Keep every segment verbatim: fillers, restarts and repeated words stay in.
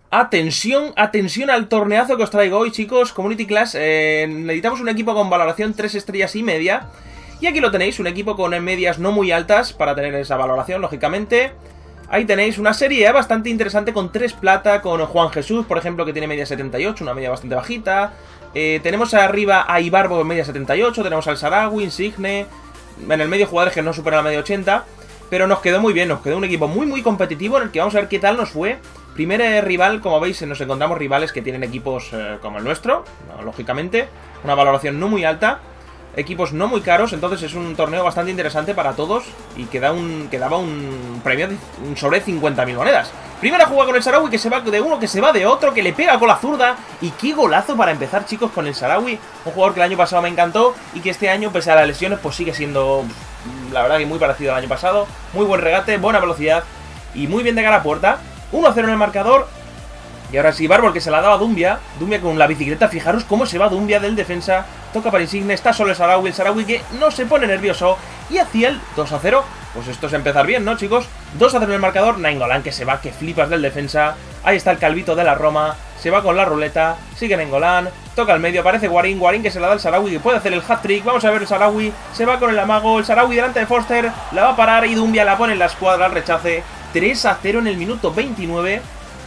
Atención, atención al torneazo que os traigo hoy, chicos. Community Clash, eh, necesitamos un equipo con valoración tres estrellas y media. Y aquí lo tenéis, un equipo con medias no muy altas para tener esa valoración, lógicamente. Ahí tenéis una serie bastante interesante con tres plata, con Juan Jesús, por ejemplo, que tiene media setenta y ocho, una media bastante bajita. Eh, tenemos arriba a Ibarbo con media setenta y ocho, tenemos al Sarawi, Insigne. En el medio jugadores que no superan la media ochenta. Pero nos quedó muy bien, nos quedó un equipo muy muy competitivo en el que vamos a ver qué tal nos fue. Primer eh, rival, como veis, nos encontramos rivales que tienen equipos eh, como el nuestro, ¿no? Lógicamente, una valoración no muy alta, equipos no muy caros, entonces es un torneo bastante interesante para todos y que, da un, que daba un premio de un sobre cincuenta mil monedas. Primera jugada con el Sarawi, que se va de uno, que se va de otro, que le pega con la zurda. Y qué golazo para empezar, chicos, con el Sarawi. Un jugador que el año pasado me encantó y que este año, pese a las lesiones, pues sigue siendo, la verdad, que muy parecido al año pasado. Muy buen regate, buena velocidad y muy bien de cara a puerta. uno a cero en el marcador. Y ahora sí, Ibarbo, el que se la daba a Dumbia. Dumbia con la bicicleta, fijaros cómo se va Dumbia del defensa. Toca para Insigne, está solo el Sarawi. El Sarawi que no se pone nervioso. Y hacia el dos a cero. Pues esto es empezar bien, ¿no, chicos? dos a cero en el marcador. Nainggolan que se va, que flipas del defensa. Ahí está el calvito de la Roma. Se va con la ruleta. Sigue Nainggolan. Toca al medio, aparece Guarín. Guarín que se la da al Sarawi, que puede hacer el hat-trick. Vamos a ver el Sarawi. Se va con el amago. El Sarawi delante de Foster. La va a parar y Dumbia la pone en la escuadra al rechace. tres a cero en el minuto veintinueve.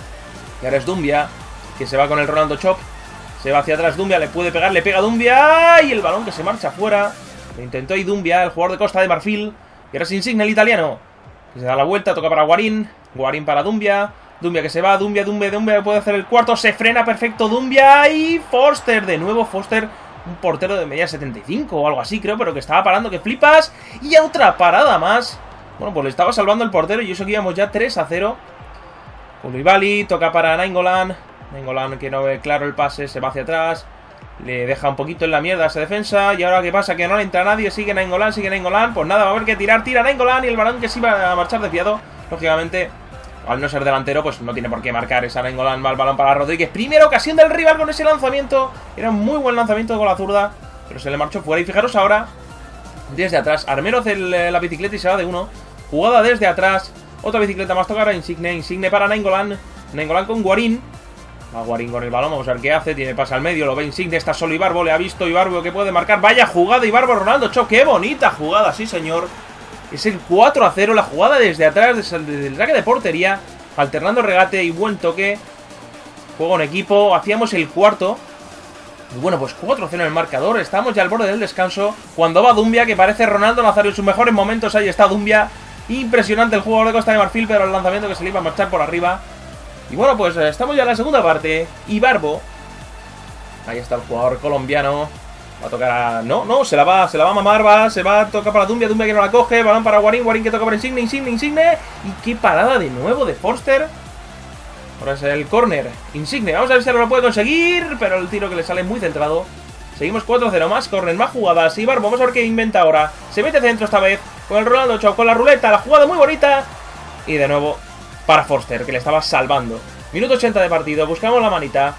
Y ahora es Dumbia, que se va con el Ronaldo Chop. Se va hacia atrás Dumbia, le puede pegar, le pega Dumbia. Y el balón que se marcha afuera. Lo intentó y Dumbia, el jugador de Costa de Marfil. Y ahora es Insigne, el italiano, que se da la vuelta, toca para Guarín. Guarín para Dumbia. Dumbia que se va, Dumbia, Dumbia, Dumbia puede hacer el cuarto. Se frena perfecto Dumbia. Y Foster, de nuevo Foster, un portero de media setenta y cinco o algo así, creo, pero que estaba parando, que flipas. Y a otra parada más. Bueno, pues le estaba salvando el portero y eso que íbamos ya tres a cero. Koulibaly, toca para Nainggolan. Nainggolan que no ve claro el pase, se va hacia atrás. Le deja un poquito en la mierda a esa defensa. Y ahora qué pasa, que no le entra nadie. Sigue Nainggolan, sigue Nainggolan. Pues nada, va a haber que tirar, tira Nainggolan. Y el balón que se iba a marchar desviado. Lógicamente, al no ser delantero, pues no tiene por qué marcar esa Nainggolan. Va el balón para Rodríguez. Primera ocasión del rival con ese lanzamiento. Era un muy buen lanzamiento con la zurda, pero se le marchó fuera. Y fijaros ahora, desde atrás, Armero hace el, la bicicleta y se va de uno. Jugada desde atrás. Otra bicicleta más, toca para Insigne. Insigne para Nainggolan. Nainggolan con Guarín. Va Guarín con el balón, vamos a ver qué hace. Tiene pasa al medio, lo ve Insigne. Está solo Ibarbo, le ha visto Ibarbo que puede marcar. Vaya jugada, Ibarbo, Ronaldo Cho. Qué bonita jugada, sí señor. Es el cuatro a cero, la jugada desde atrás, desde el saque de portería. Alternando regate y buen toque. Juego en equipo, hacíamos el cuarto. Y bueno, pues cuatro a cero en el marcador. Estamos ya al borde del descanso. Cuando va Dumbia, que parece Ronaldo Nazario en sus mejores momentos. Ahí está Dumbia. Impresionante el jugador de Costa de Marfil, pero el lanzamiento que se le iba a marchar por arriba. Y bueno, pues estamos ya en la segunda parte. Ibarbo. Ahí está el jugador colombiano. Va a tocar a... No, no, se la va, se la va a mamar, va. Se va a tocar para Dumbia, Dumbia que no la coge. Balón para Guarín, Guarín que toca para Insigne, Insigne, Insigne. Y qué parada de nuevo de Foster. Ahora es el córner. Insigne, vamos a ver si ahora lo puede conseguir. Pero el tiro que le sale muy centrado. Seguimos cuatro a cero, más córner, más jugadas. Ibarbo, vamos a ver qué inventa ahora. Se mete centro esta vez. Con el Ronaldo Chop, con la ruleta, la jugada muy bonita. Y de nuevo para Foster, que le estaba salvando. Minuto ochenta de partido, buscamos la manita.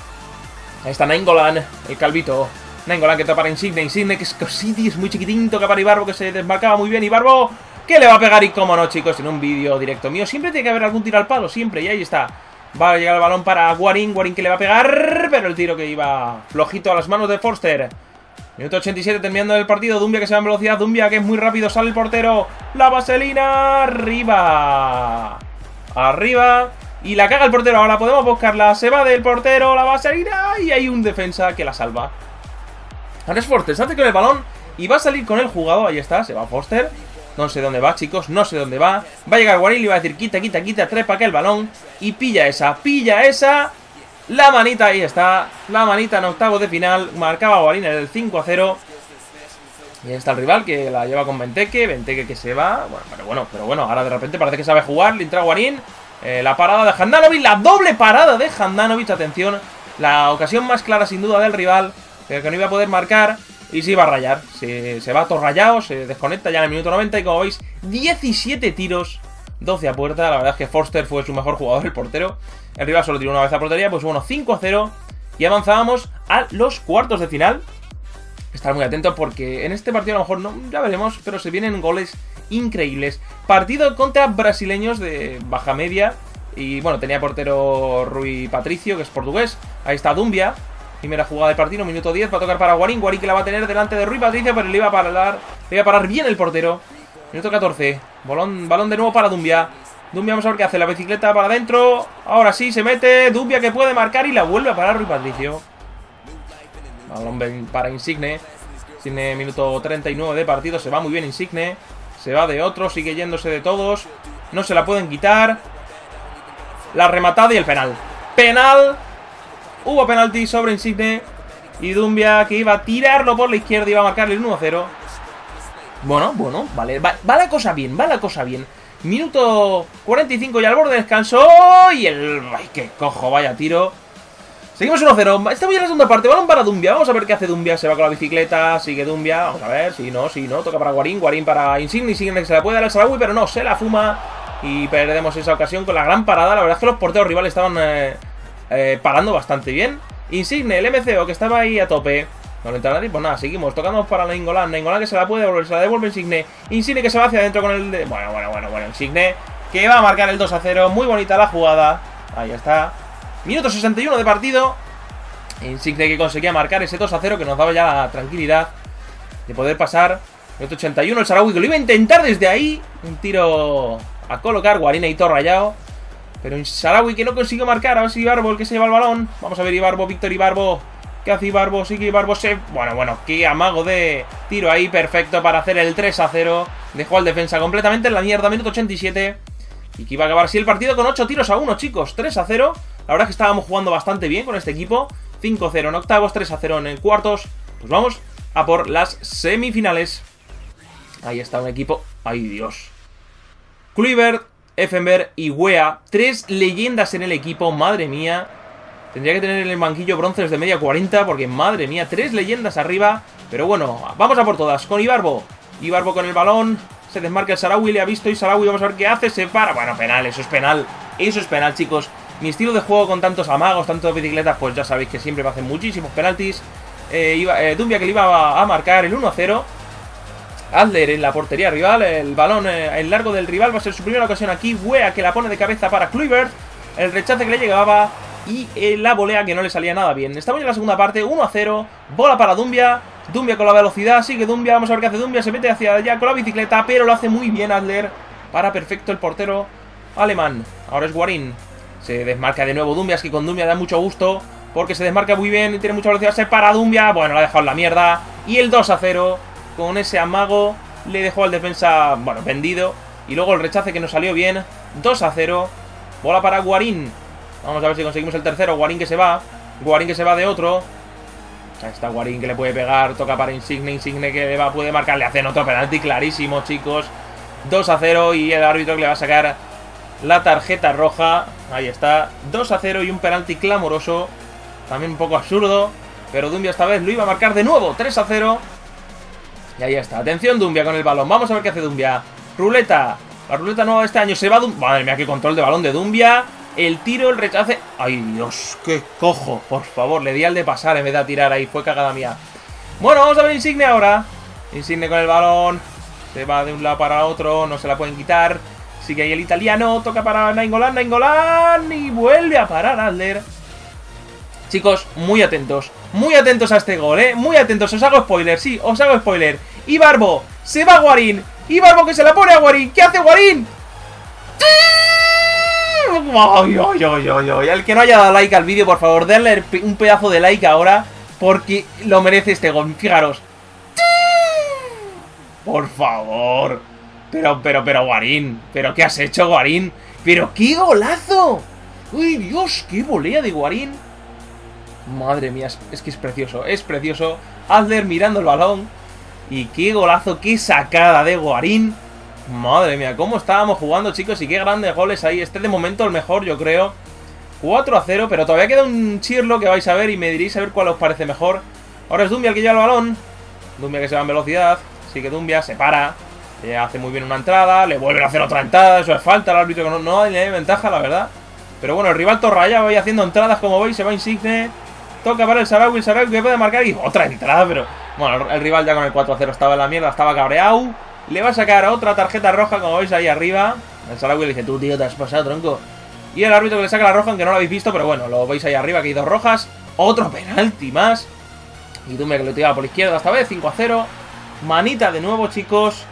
Ahí está Nainggolan, el calvito. Nainggolan que toca para Insigne, Insigne que es cositi, es muy chiquitín. Toca para Ibarbo que se desmarcaba muy bien. Ibarbo, que le va a pegar y cómo no, chicos, en un vídeo directo mío. Siempre tiene que haber algún tiro al palo, siempre, y ahí está. Va a llegar el balón para Guarín, Guarín que le va a pegar. Pero el tiro que iba flojito a las manos de Foster. Minuto ochenta y siete terminando el partido. Dumbia que se va en velocidad. Dumbia que es muy rápido. Sale el portero. La vaselina. Arriba. Arriba. Y la caga el portero. Ahora podemos buscarla. Se va del portero. La vaselina. Y hay un defensa que la salva. Ahora es Foster. Se hace con el balón. Y va a salir con el jugado. Ahí está. Se va Foster. No sé dónde va, chicos. No sé dónde va. Va a llegar Guarín. Le va a decir quita, quita, quita. Trepa que el balón. Y pilla esa. Pilla esa. La manita, ahí está, la manita en octavos de final. Marcaba Guarín en el cinco a cero. Y ahí está el rival que la lleva con Benteke. Benteke que se va, bueno, pero bueno, pero bueno, ahora de repente parece que sabe jugar. Le entra Guarín, eh, la parada de Handanovic. La doble parada de Handanovic, atención. La ocasión más clara sin duda del rival, pero que no iba a poder marcar. Y se iba a rayar, se, se va todo rayado. Se desconecta ya en el minuto noventa. Y como veis, diecisiete tiros, doce a puerta. La verdad es que Foster fue su mejor jugador, el portero. El rival solo tiró una vez a portería. Pues bueno, cinco a cero. Y avanzábamos a los cuartos de final. Estar muy atentos porque en este partido a lo mejor no, ya veremos, pero se vienen goles increíbles. Partido contra brasileños de baja media. Y bueno, tenía portero Rui Patricio, que es portugués. Ahí está Dumbia. Primera jugada del partido, minuto diez. Va a tocar para Guarín. Guarín que la va a tener delante de Rui Patricio, pero le iba a parar, le iba a parar bien el portero. Minuto catorce. Balón, balón de nuevo para Dumbia. Dumbia, vamos a ver qué hace. La bicicleta para adentro. Ahora sí, se mete. Dumbia que puede marcar y la vuelve a parar Rui Patricio. Balón para Insigne. Insigne, minuto treinta y nueve de partido. Se va muy bien Insigne. Se va de otro, sigue yéndose de todos. No se la pueden quitar. La rematada y el penal. Penal. Hubo penalti sobre Insigne. Y Dumbia que iba a tirarlo por la izquierda. Iba a marcarle el uno a cero. Bueno, bueno, vale. Va, va la cosa bien, va la cosa bien. Minuto cuarenta y cinco y al borde de descanso. Y el... ¡Ay, qué cojo! Vaya tiro. Seguimos uno a cero. Estamos ya en la segunda parte. Balón para Dumbia. Vamos a ver qué hace Dumbia. Se va con la bicicleta. Sigue Dumbia. Vamos a ver. Si no, si no. Toca para Guarín. Guarín para Insigne. Insigne que se la puede dar al Sarawi, pero no. Se la fuma. Y perdemos esa ocasión con la gran parada. La verdad es que los porteros rivales estaban eh, eh, parando bastante bien. Insigne, el M C O que estaba ahí a tope. No le entra nadie. Pues nada, seguimos. Tocamos para Nainggolan. Nainggolan que se la puede devolver. Se la devuelve Insigne. Insigne que se va hacia adentro con el... De... Bueno, bueno, bueno, bueno. Insigne que va a marcar el dos a cero. Muy bonita la jugada. Ahí está. Minuto sesenta y uno de partido. Insigne que conseguía marcar ese dos a cero que nos daba ya la tranquilidad de poder pasar. Minuto ochenta y uno, el Sarawi que lo iba a intentar desde ahí. Un tiro a colocar, Guarín y todo rayado. Pero el Sarawi que no consiguió marcar. A ver si Ibarbo el que se lleva el balón. Vamos a ver Ibarbo, Víctor Ibarbo. ¿Qué hace Ibarbo? Sigue Ibarbo, se... Bueno, bueno, qué amago de tiro ahí, perfecto para hacer el tres a cero. Dejó al defensa completamente en la mierda, minuto ochenta y siete. Y que iba a acabar así el partido con ocho tiros a uno, chicos. tres a cero. La verdad es que estábamos jugando bastante bien con este equipo. cinco a cero en octavos, tres a cero en cuartos. Pues vamos a por las semifinales. Ahí está un equipo. ¡Ay, Dios! Kluivert, Effenberg y Weah. Tres leyendas en el equipo, madre mía. Tendría que tener en el banquillo bronces de media cuarenta, porque madre mía, tres leyendas arriba. Pero bueno, vamos a por todas. Con Ibarbo. Ibarbo con el balón. Se desmarca el Sarawi, le ha visto y Sarawi, vamos a ver qué hace. Se para. Bueno, penal, eso es penal. Eso es penal, chicos. Mi estilo de juego con tantos amagos, tantas bicicletas, pues ya sabéis que siempre me hacen muchísimos penaltis. Eh, iba, eh, Dumbia que le iba a, a marcar el uno a cero. Adler en la portería rival. El balón eh, en largo del rival va a ser su primera ocasión aquí. Weah que la pone de cabeza para Kluivert. El rechace que le llegaba. Y eh, la volea que no le salía nada bien. Estamos en la segunda parte, uno a cero. Bola para Dumbia. Dumbia con la velocidad, sigue Dumbia. Vamos a ver qué hace Dumbia. Se mete hacia allá con la bicicleta, pero lo hace muy bien Adler. Para perfecto el portero alemán. Ahora es Guarín. Se desmarca de nuevo Dumbia. Es que con Dumbia da mucho gusto, porque se desmarca muy bien y tiene mucha velocidad. Se para Dumbia. Bueno, la ha dejado en la mierda. Y el dos a cero. Con ese amago le dejó al defensa, bueno, vendido. Y luego el rechace que nos salió bien. dos a cero. Bola para Guarín. Vamos a ver si conseguimos el tercero. Guarín que se va. Guarín que se va de otro. Ahí está Guarín que le puede pegar. Toca para Insigne. Insigne que le va, puede marcar. Le hacen otro penalti clarísimo, chicos. dos a cero. Y el árbitro que le va a sacar la tarjeta roja. Ahí está. dos a cero y un penalti clamoroso. También un poco absurdo. Pero Dumbia esta vez lo iba a marcar de nuevo. tres a cero. Y ahí está. Atención Dumbia con el balón. Vamos a ver qué hace Dumbia. Ruleta. La ruleta nueva de este año. Se va Dumbia. Madre mía, qué control de balón de Dumbia. El tiro, el rechace. ¡Ay, Dios! ¡Qué cojo! Por favor, le di al de pasar en vez de tirar ahí. Fue cagada mía. Bueno, vamos a ver Insigne ahora. Insigne con el balón. Se va de un lado para otro. No se la pueden quitar. Sigue ahí el italiano. Toca para Nainggolan. Nainggolan. Y vuelve a parar Adler. Chicos, muy atentos. Muy atentos a este gol, ¿eh? Muy atentos. Os hago spoiler. Sí, os hago spoiler. Ibarbo. Se va Guarín. Ibarbo que se la pone a Guarín. ¿Qué hace Guarín? Ay, ay, ay, ay, ay. El que no haya dado like al vídeo, por favor, denle un pedazo de like ahora, porque lo merece este gol. Fijaros. Por favor. Pero, pero, pero, Guarín. ¿Pero qué has hecho, Guarín? ¡Pero qué golazo! ¡Uy, Dios! ¡Qué volea de Guarín! Madre mía, es, es que es precioso. Es precioso. Adler mirando el balón. Y qué golazo, qué sacada de Guarín. Madre mía, cómo estábamos jugando, chicos. Y qué grandes goles ahí. Este de momento el mejor, yo creo. cuatro a cero, pero todavía queda un chirlo que vais a ver y me diréis a ver cuál os parece mejor. Ahora es Dumbia el que lleva el balón. Dumbia que se va en velocidad. Sigue Dumbia, se para. Le hace muy bien una entrada. Le vuelven a hacer otra entrada. Eso es falta. El árbitro que no, no hay ventaja, la verdad. Pero bueno, el rival Torraya va ahí haciendo entradas, como veis. Se va Insigne. Toca para el Sarawi. El Sarawi que puede marcar. Y otra entrada, pero... Bueno, el rival ya con el cuatro a cero estaba en la mierda. Estaba cabreado. Le va a sacar otra tarjeta roja, como veis ahí arriba. El Sarawi le dice, tú, tío, te has pasado, tronco. Y el árbitro que le saca la roja, aunque no lo habéis visto, pero bueno, lo veis ahí arriba, que hay dos rojas. Otro penalti más. Y Dumbia que lo tiraba por la izquierda esta vez, cinco a cero. Manita de nuevo, chicos.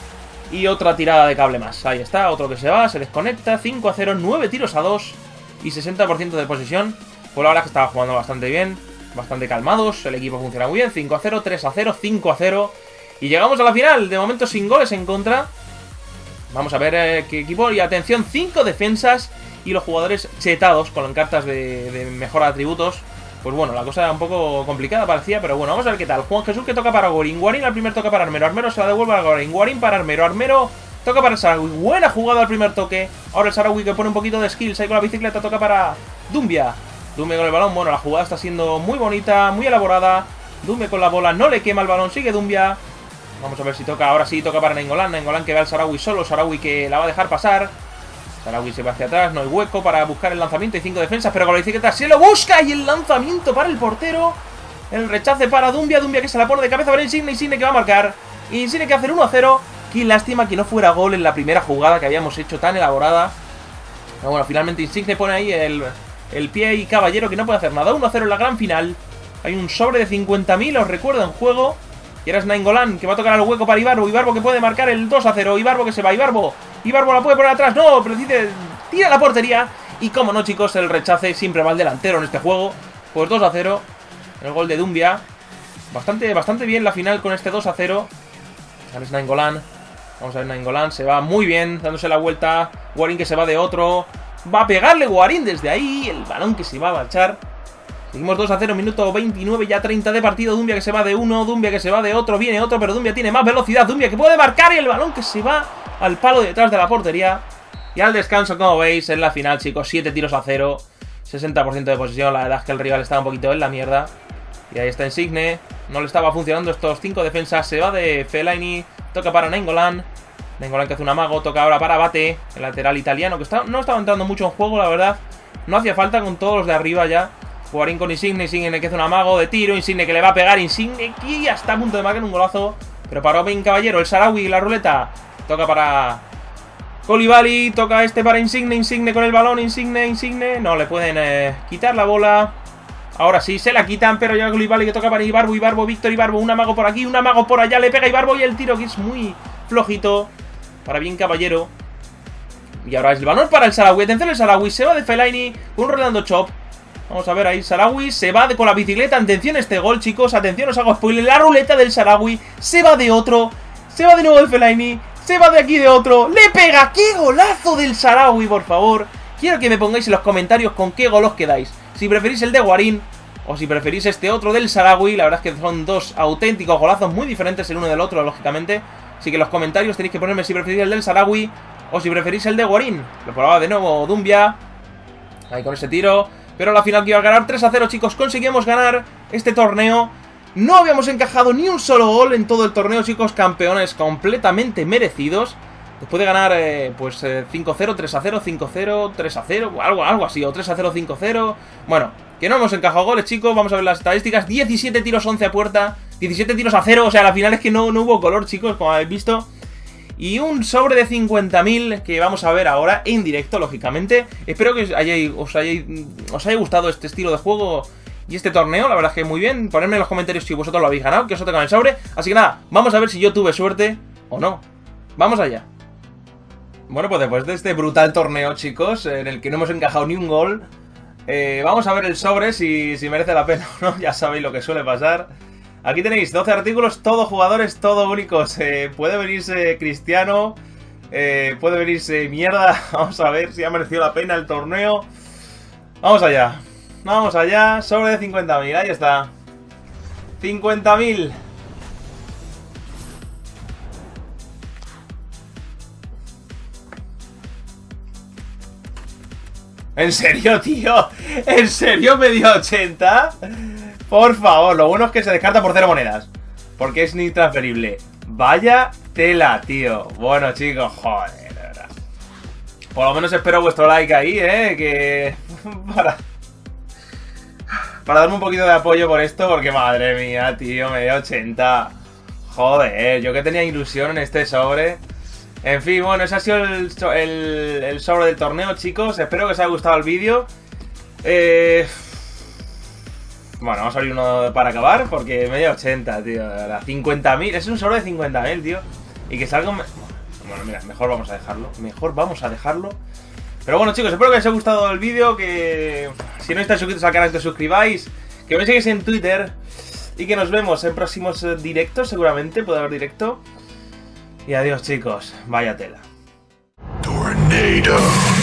Y otra tirada de cable más. Ahí está, otro que se va, se desconecta. cinco a cero, nueve tiros a dos. Y sesenta por ciento de posesión. Pues la verdad es que estaba jugando bastante bien. Bastante calmados, el equipo funciona muy bien. cinco a cero, tres a cero, cinco a cero. Y llegamos a la final, de momento sin goles en contra. Vamos a ver eh, qué equipo. Y atención, cinco defensas. Y los jugadores chetados con cartas de, de mejor atributos. Pues bueno, la cosa era un poco complicada parecía, pero bueno, vamos a ver qué tal. Juan Jesús que toca para Guarín. Guarín al primer toca para Armero. Armero se la devuelve a Guarín. Guarín para Armero. Armero toca para el Sarawi. Buena jugada al primer toque. Ahora el Sarawi que pone un poquito de skills ahí con la bicicleta. Toca para Dumbia. Dumbia con el balón. Bueno, la jugada está siendo muy bonita, muy elaborada. Dumbia con la bola. No le quema el balón. Sigue Dumbia. Vamos a ver si toca. Ahora sí toca para Nainggolan. Nainggolan que ve al Sarawi solo. Sarawi que la va a dejar pasar. Sarawi se va hacia atrás, no hay hueco para buscar el lanzamiento y cinco defensas, pero con la bicicleta se lo busca y el lanzamiento para el portero. El rechace para Dumbia, Dumbia que se la pone de cabeza para Insigne, Insigne que va a marcar. Insigne que hace el uno a cero. Qué lástima que no fuera gol en la primera jugada que habíamos hecho tan elaborada. Pero bueno, finalmente Insigne pone ahí el, el pie y Caballero que no puede hacer nada. uno a cero en la gran final. Hay un sobre de cincuenta mil, os recuerdo, en juego. Y ahora es Nainggolan que va a tocar al hueco para Ibarbo. Ibarbo que puede marcar el dos a cero. Ibarbo que se va, Ibarbo. Ibarbo la puede poner atrás, no, pero decide, tira la portería. Y como no, chicos, el rechace siempre va al delantero en este juego. Pues dos a cero, el gol de Dumbia. Bastante, bastante bien la final con este dos a cero. Ahora es Nainggolan. Vamos a ver, Nainggolan se va muy bien, dándose la vuelta. Guarín que se va de otro. Va a pegarle Guarín desde ahí, el balón que se va a marchar. Seguimos dos a cero, minuto veintinueve, ya treinta de partido. Dumbia que se va de uno, Dumbia que se va de otro. Viene otro, pero Dumbia tiene más velocidad. Dumbia que puede marcar y el balón que se va al palo detrás de la portería. Y al descanso, como veis, en la final, chicos, siete tiros a cero, sesenta por ciento de posesión. La verdad es que el rival estaba un poquito en la mierda. Y ahí está Insigne. No le estaba funcionando estos cinco defensas. Se va de Fellaini. Toca para Nainggolan. Nainggolan que hace un amago. Toca ahora para Bate, el lateral italiano, que está, no estaba entrando mucho en juego, la verdad. No hacía falta con todos los de arriba ya. Guarín con Insigne. Insigne que hace un amago de tiro. Insigne que le va a pegar. Insigne que ya está a punto de marcar un golazo. Pero paró bien Caballero. El Sarawi, la ruleta. Toca para Koulibaly, toca este para Insigne, Insigne con el balón, Insigne, Insigne, no, le pueden eh, quitar la bola. Ahora sí, se la quitan, pero ya Koulibaly que toca para Ibarbo, Ibarbo, Víctor Ibarbo, un amago por aquí, un amago por allá, le pega Ibarbo y el tiro que es muy flojito para bien Caballero. Y ahora es el balón para el Sarawi, atención el Sarawi, se va de Fellaini con un Rolando Chop. Vamos a ver ahí, Sarawi se va de, con la bicicleta, atención este gol chicos, atención, os hago spoiler, la ruleta del Sarawi, se va de otro, se va de nuevo de Fellaini. Se va de aquí de otro. ¡Le pega! ¡Qué golazo del Sarawi, por favor! Quiero que me pongáis en los comentarios con qué gol os quedáis. Si preferís el de Guarín o si preferís este otro del Sarawi. La verdad es que son dos auténticos golazos muy diferentes el uno del otro, lógicamente. Así que en los comentarios tenéis que ponerme si preferís el del Sarawi o si preferís el de Guarín. Lo probaba de nuevo Dumbia. Ahí con ese tiro. Pero la final que iba a ganar tres a cero, chicos. Conseguimos ganar este torneo. No habíamos encajado ni un solo gol en todo el torneo, chicos. Campeones completamente merecidos. Después de ganar, eh, pues, eh, cinco a cero, tres a cero, cinco a cero, tres a cero, algo, algo así, o tres a cero, cinco a cero. Bueno, que no hemos encajado goles, chicos. Vamos a ver las estadísticas. diecisiete tiros, once a puerta. diecisiete tiros a cero. O sea, la final es que no, no hubo color, chicos, como habéis visto. Y un sobre de cincuenta mil que vamos a ver ahora en directo, lógicamente. Espero que os haya, os haya, os haya gustado este estilo de juego y este torneo, la verdad es que muy bien. Ponedme en los comentarios si vosotros lo habéis ganado, que os toca el sobre. Así que nada, vamos a ver si yo tuve suerte o no. Vamos allá. Bueno, pues después de este brutal torneo, chicos, en el que no hemos encajado ni un gol, eh, vamos a ver el sobre si, si merece la pena o no. Ya sabéis lo que suele pasar. Aquí tenéis doce artículos, todos jugadores, todos únicos. Eh, puede venirse Cristiano, eh, puede venirse mierda. Vamos a ver si ha merecido la pena el torneo. Vamos allá. Vamos allá, sobre de cincuenta mil, ahí está. cincuenta mil. ¿En serio, tío? ¿En serio me dio ochenta? Por favor, lo bueno es que se descarta por cero monedas, porque es ni transferible. Vaya tela, tío. Bueno, chicos, joder, de verdad. Por lo menos espero vuestro like ahí, eh, que... para... Para darme un poquito de apoyo por esto, porque madre mía, tío, me dio ochenta. Joder, yo que tenía ilusión en este sobre. En fin, bueno, ese ha sido el, el, el sobre del torneo, chicos. Espero que os haya gustado el vídeo. Eh... Bueno, vamos a abrir uno para acabar, porque media ochenta, tío. cincuenta mil, es un sobre de cincuenta mil, tío. Y que salga... Bueno, mira, mejor vamos a dejarlo. Mejor vamos a dejarlo. Pero bueno, chicos, espero que os haya gustado el vídeo. Que si no estáis suscritos al canal, que os suscribáis. Que me sigáis en Twitter. Y que nos vemos en próximos directos, seguramente. Puede haber directo. Y adiós, chicos. Vaya tela. Tornado.